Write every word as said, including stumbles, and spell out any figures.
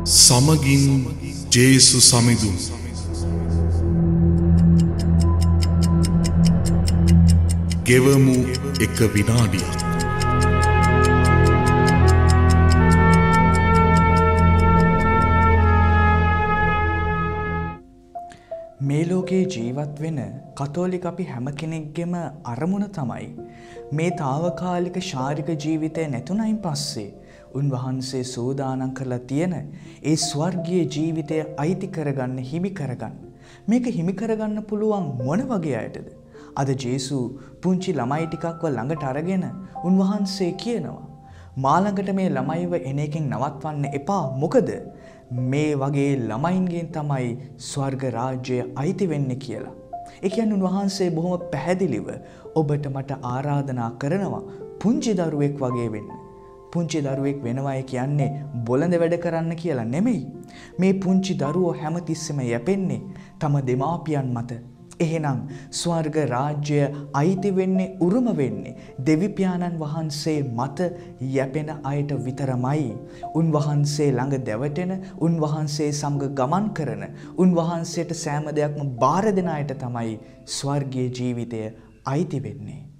සමගින් ජේසු සමිඳුන් ගෙවමු එක විනාඩියක්. මේ ලෝකේ ජීවත් වෙන කතෝලික අපි හැම කෙනෙක්ගෙම අරමුණ තමයි මේ తాවකාලික ශාරීරික ජීවිතය නැතුණයින් පස්සේ උන්වහන්සේ සූදානම් කරලා තියෙන ඒ ස්වර්ගීය ජීවිතය අයිති කරගන්න, හිමි කරගන්න. මේක හිමි කරගන්න පුළුවන් මොන වගේ අයටද? අද ජේසු පුංචි ළමයි ටිකක්ව ළඟට අරගෙන උන්වහන්සේ කියනවා මා ළඟට මේ ළමයිව එන එකෙන් නවත්වන්න එපා. මොකද මේ වගේ ළමයින්ගෙන් තමයි ස්වර්ග රාජ්‍යය අයිති වෙන්නේ කියලා. ඒ කියන්නේ උන්වහන්සේ බොහොම පැහැදිලිව ඔබට මට ආරාධනා කරනවා පුංචි දරුවෙක් වගේ වෙන්න. පුංචි දරුවෙක් වෙනවයි කියන්නේ බොළඳ වැඩ කරන්න කියලා නෙමෙයි. මේ පුංචි දරුවෝ හැමතිස්සෙම යැපෙන්නේ තම දෙමාපියන් මත. එහෙනම් ස්වර්ග රාජ්‍යය අයිති වෙන්නේ, උරුම වෙන්නේ දෙවිපියාණන් වහන්සේ මත යැපෙන අයට විතරමයි. උන්වහන්සේ ළඟ දැවටෙන, උන්වහන්සේ සමග ගමන් කරන, උන්වහන්සේට සෑම දෙයක්ම බාර දෙන අයට තමයි ස්වර්ගීය ජීවිතය අයිති වෙන්නේ.